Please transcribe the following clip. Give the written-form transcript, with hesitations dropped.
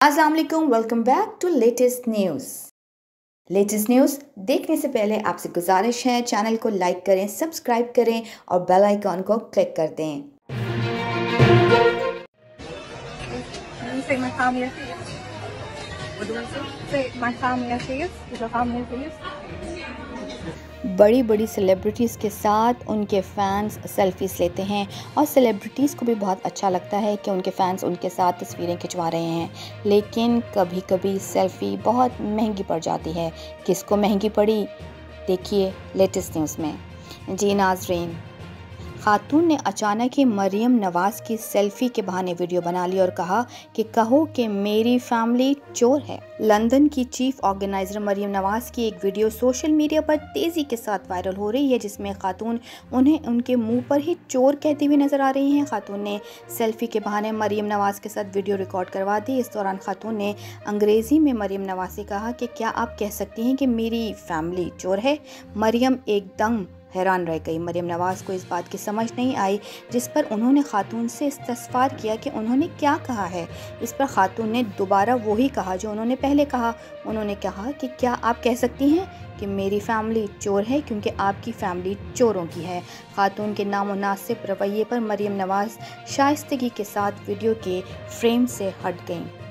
अस्सलाम वालेकुम, welcome back to latest news देखने से पहले आपसे गुजारिश है चैनल को लाइक करें, सब्सक्राइब करें और बेल आइकॉन को क्लिक कर दें। Say my family, please. What do I say? Say my family, please. Is your family, please? बड़ी बड़ी सेलिब्रिटीज़ के साथ उनके फ़ैन्स सेल्फीज़ लेते हैं और सेलिब्रिटीज़ को भी बहुत अच्छा लगता है कि उनके फ़ैन्स उनके साथ तस्वीरें खिंचवा रहे हैं। लेकिन कभी कभी सेल्फ़ी बहुत महंगी पड़ जाती है। किसको महंगी पड़ी, देखिए लेटेस्ट न्यूज़ में। जी नाज़रीन, खातून ने अचानक ही मरियम नवाज़ की सेल्फी के बहाने वीडियो बना ली और कहा कि कहो कि मेरी फैमिली चोर है। लंदन की चीफ ऑर्गेनाइजर मरियम नवाज़ की एक वीडियो सोशल मीडिया पर तेज़ी के साथ वायरल हो रही है, जिसमें खातून उन्हें उनके मुंह पर ही चोर कहती हुई नजर आ रही हैं। खातून ने सेल्फी के बहाने मरियम नवाज़ के साथ वीडियो रिकॉर्ड करवा दी। इस दौरान खातून ने अंग्रेज़ी में मरियम नवाज़ से कहा कि क्या आप कह सकती हैं कि मेरी फैमिली चोर है। मरियम एकदम हैरान रह गई। मरियम नवाज़ को इस बात की समझ नहीं आई, जिस पर उन्होंने खातून से इस्तफ़सार किया कि उन्होंने क्या कहा है। इस पर खातून ने दोबारा वही कहा जो उन्होंने पहले कहा। उन्होंने कहा कि क्या आप कह सकती हैं कि मेरी फैमिली चोर है, क्योंकि आपकी फैमिली चोरों की है। खातून के नामुनासिब रवैये पर मरियम नवाज़ शाइस्तगी के साथ वीडियो के फ्रेम से हट गईं।